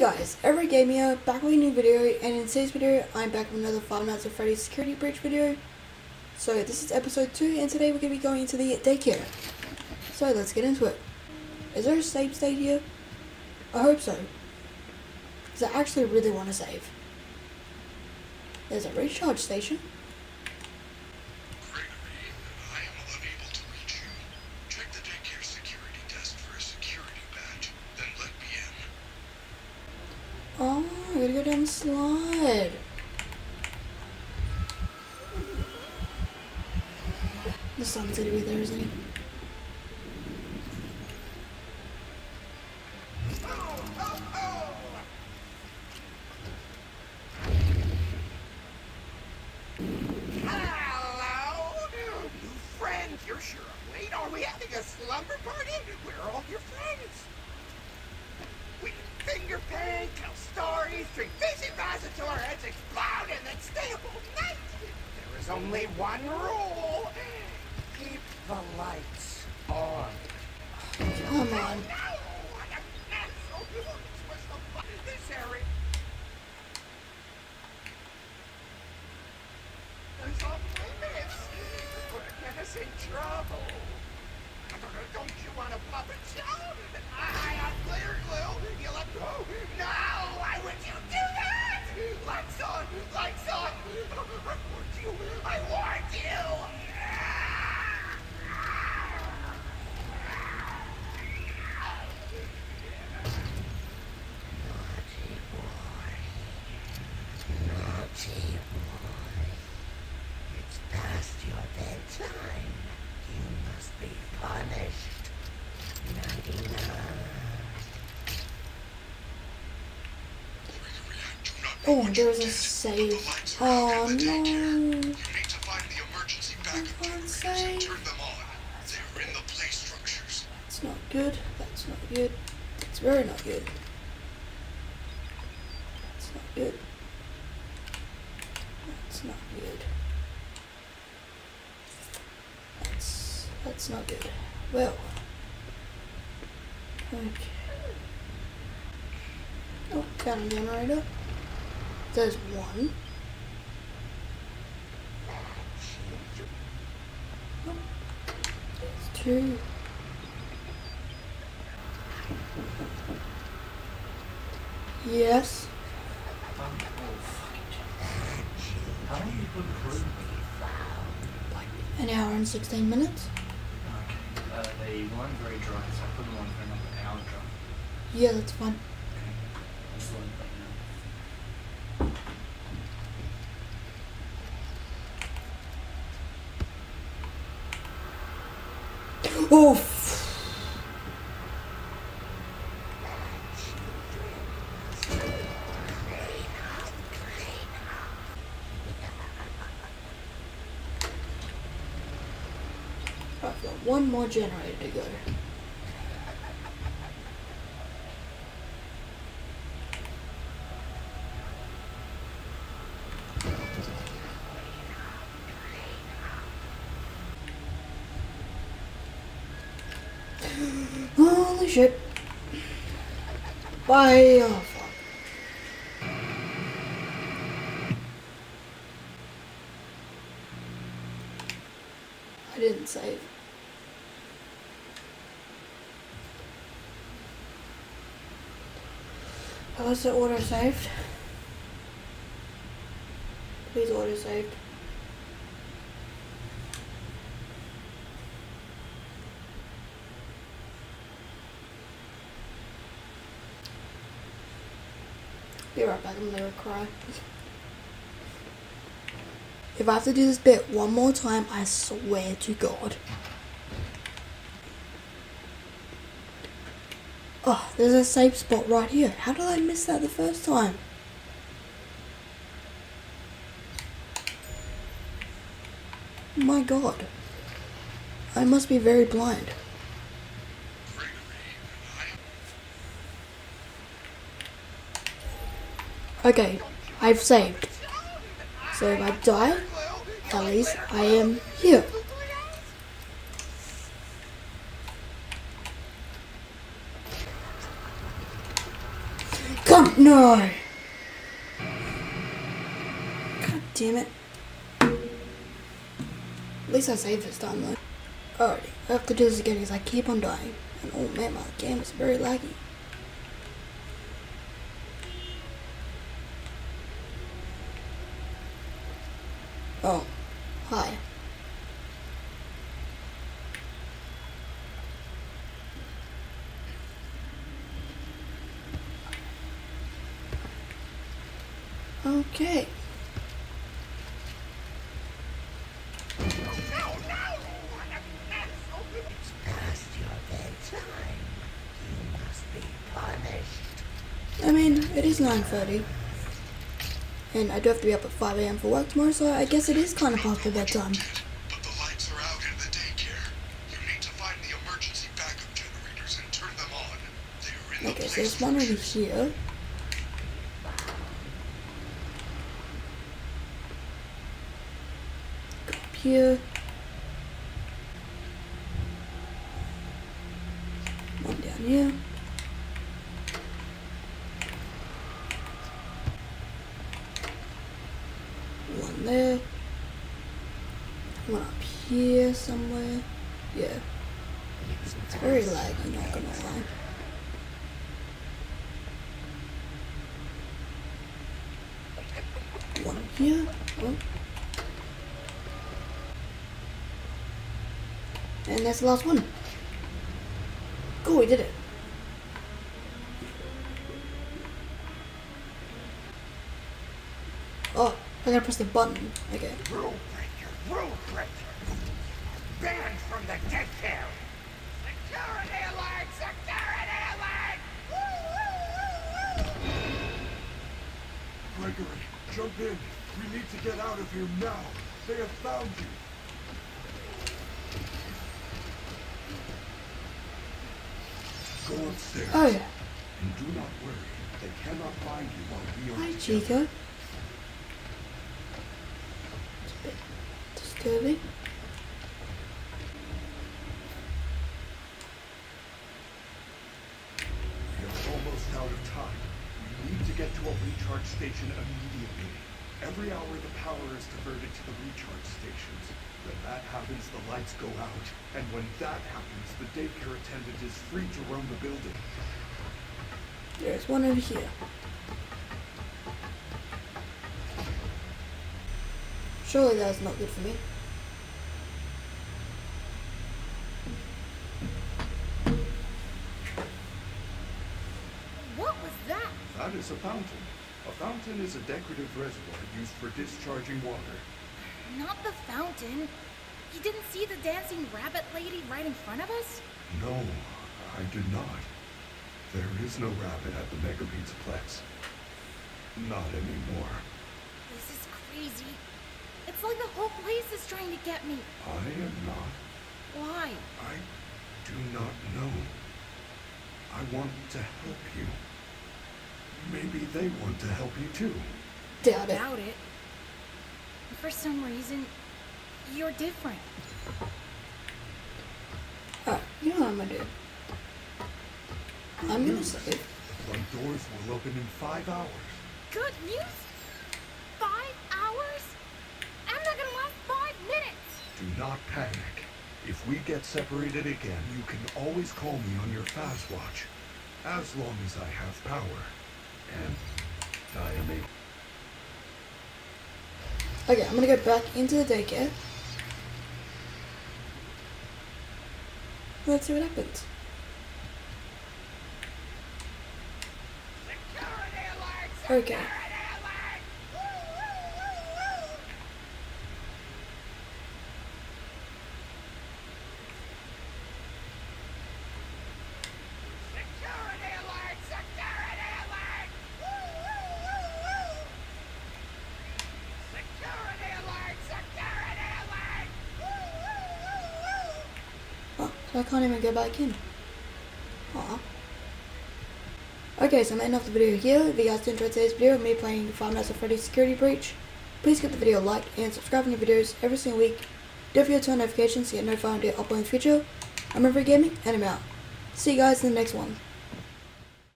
guys, Every Gamer here, back with a new video, and in today's video, I'm back with another Five Nights at Freddy's security breach video. So this is episode 2, and today we're going to be going into the daycare. So let's get into it. Is there a save state here? I hope so, because I actually really want to save. There's a recharge station. Oh, I gotta go down the slide. The sun's gonna be there, isn't he? Hello, new friends. You're sure late. Are we having a slumber party? Where are all your friends? We can finger paint, tell stories, drink fizzy bars until our heads explode, and then stay up all night. There is only one rule: keep the lights on. Come on. This area. There's off limits. You're gonna get us in trouble. Don't you want a puppet show? I'm clear glue. You let go. No! Why would you do that? Lights on! Lights on! I warned you! I warned you! Naughty boy. It's past your bedtime. You must be punished. 99. Oh, there's a save. Oh no. You need to find the emergency backup generators and turn them on. They're in the play structures. That's not good. That's not good. That's very not good. That's not good. That's not good. That's not good. Well. Okay. Oh, counting generator. There's one. Oh, there's two. Yes. How long have you put through? Like an hour and 16 minutes. Okay. They weren't very dry, so I put them on for another hour dry. Yeah, that's fine. Okay. Just let that know. Oof. I've got one more generator to go. Holy shit. Bye. Oh, fuck. I didn't save. Was it auto saved? Please auto saved. Be right back, I'm gonna cry. If I have to do this bit one more time, I swear to God. Oh, there's a safe spot right here. How did I miss that the first time? My God. I must be very blind. Okay, I've saved. So if I die, at least I am here. Come, no! God damn it. At least I saved this time though. Alrighty, I have to do this again because I keep on dying. And oh man, my game is very laggy. Oh, hi. Okay. No, what a mess! It's past your bedtime. You must be punished. I mean, it is 9:30. And I do have to be up at 5 AM for work tomorrow, so I guess it is kind of past my bedtime. But the lights are out in the daycare. You need to find the emergency backup generators and turn them on. They are in the Okay, so place there's one over here. Go up here. One down here. One there. One up here somewhere. Yeah. It's very laggy, not gonna lie. One here. Oh. And that's the last one. Cool, we did it. Oh, I gotta press the button. Okay. Rule breaker, rule breaker. Banned from the daycare. Security alert, security alert! Gregory, jump in. We need to get out of here now. They have found you. Go upstairs. Oh yeah. And do not worry. They cannot find you while we are Hi, together. Chica. It's a bit disturbing. We are almost out of time. We need to get to a recharge station immediately. Every hour the power is diverted to the recharge stations. When that happens, the lights go out. And when that happens, the daycare attendant is free to roam the building. There's one over here. Surely that's not good for me. What was that? That is a fountain. A fountain is a decorative reservoir used for discharging water. Not the fountain. You didn't see the dancing rabbit lady right in front of us? No, I did not. There is no rabbit at the Mega Pizzaplex. Not anymore. This is crazy. It's like the whole place is trying to get me. I am not. Why? I do not know. I want to help you. Maybe they want to help you too. Doubt it. Doubt it. For some reason, you're different. Alright, you know what I'm gonna do? I'm gonna save. Front doors will open in 5 hours. Good news? 5 hours? I'm not gonna last 5 minutes. Do not panic. If we get separated again, you can always call me on your fast watch. As long as I have power. And I am able. Okay, I'm gonna go back into the daycare. Let's see what happens. Security alert! Okay. Security alert! Security alert! Security alert! Security alert! Security alert! Oh, so I can't even go back in. Aw. Okay, so I'm ending off the video here. If you guys did enjoy today's video of me playing Five Nights at Freddy's Security Breach, please give the video a like and subscribe to new videos every single week. Don't forget to turn on notifications to get notified when I upload in the future. I'm River Gaming, and I'm out. See you guys in the next one.